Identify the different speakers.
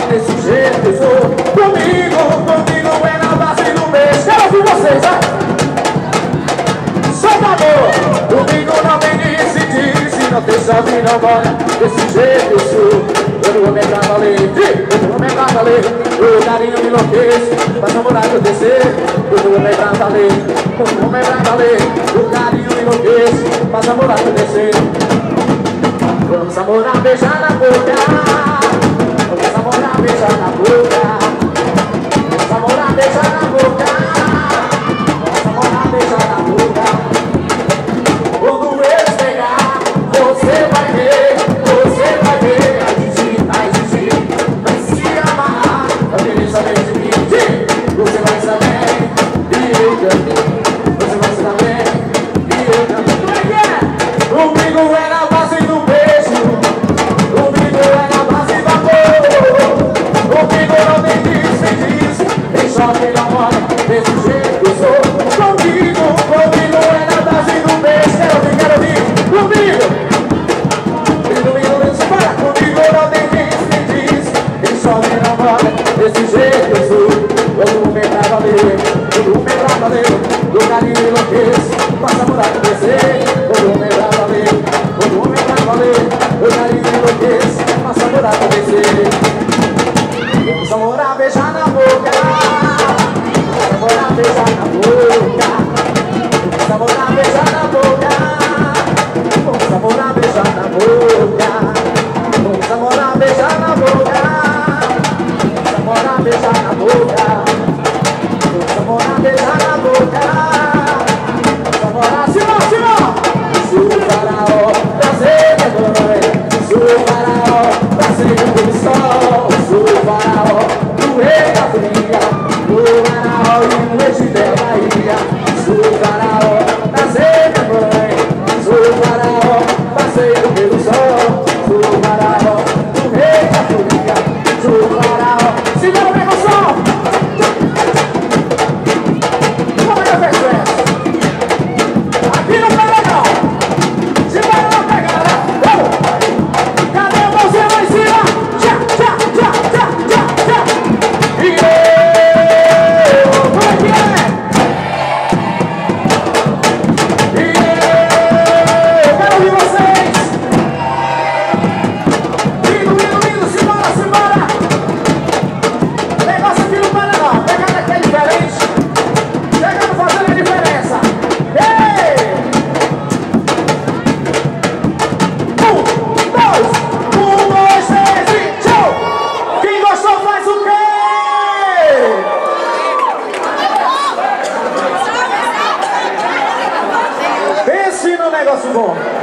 Speaker 1: desse jeito eu sou. Comigo é na base do beijo. Quero ouvir vocês, ó. Solta amor. Comigo não vem disse, não tem chave, não vai. Desse jeito eu sou. Eu vou me pra valer, eu vou me pra valer. O carinho me enlouquece, faz namorar acontecer. Eu vou me pra valer, eu vou me pra valer. O carinho me enlouquece, faz namorar acontecer. Vamos namorar, beijar na boca. Vamos namorar, beijar na boca. Vamos namorar, beijar na boca. Vamos namorar, beijar na boca. Quando eles pegar, você vai ver, você vai ver. Vai se amarrar, vai querer saber de mim. Você vai saber, e eu também. Você vai saber, e eu também. Como é que é? Comigo é na base do beijo. Comigo é na base do amor. Comigo não tem disso, tem só quem namora, desse jeito eu sou. Comigo é na base do beijo. Quero ouvir, comigo. Desse jeito eu sou. Eu vou me pra valer, eu vou me pra valer. Do carinho enlouqueço, passa por acontecer. Eu vou me pra valer, eu vou me pra valer. Do carinho enlouqueço, passa por acontecer. Vamos namorar, beijar na boca. Vamos namorar, beijar na boca. Vamos namorar, beijar na boca. Vamos namorar, beijar na boca. Vamos namorar, beijar na boca. Namorar, beijar na boca. Namorar, beijar na boca. Namorar, Simão. Sou o faraó, prazer é mãe. Sou o faraó, prazer do sol. Sou o faraó, do rei da fria. O faraó e o eixo da Bahia. Sou o faraó, prazer é mãe. Sou o faraó, passeio pelo sol. Sou o faraó, do rei da fria. Sou o faraó. Segura o negócio! Como é que eu fecho essa? Aqui não tá legal! Segura na pegada! Vamos! Cadê a mãozinha lá em cima? Tchá! E eu! Como é que é? E eu! Quero ouvir vocês! Lindo! Simbora! Negócio aqui não vai legal, pegada aqui é diferente. Chegando fazendo a diferença. Ei! 1, 2, 3 e tchau! Quem gostou faz o quê? Pense no negócio bom.